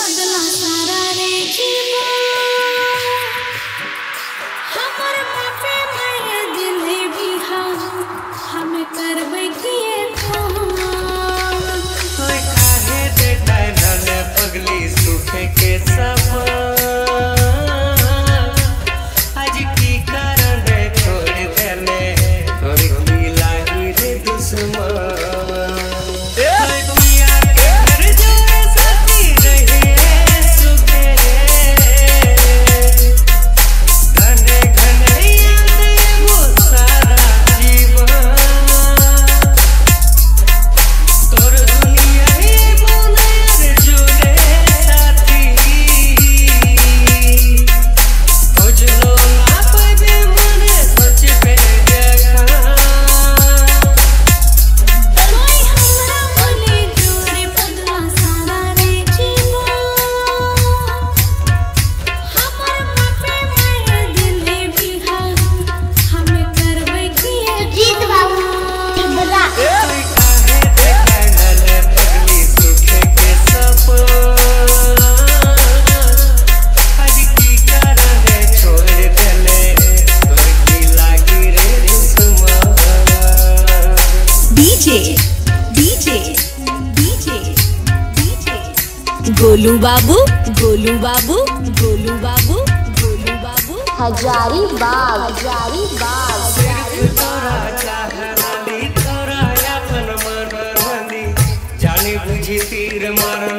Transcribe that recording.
बदला सारा रे जीवा हमर बापे मारे दिल भी हम करबै किए होय काहे देखाय धले पगली सुखे के सपना आज की कारण रे छोड़ देले तोर की लागी रे दुश्मन गोलू बाबू गोलू बाबू गोलू बाबू गोलू बाबू हजारीबाग सिर्फ तोरा चाहनाली तोरा अपन मन रंदी जानी बुझी तीर मार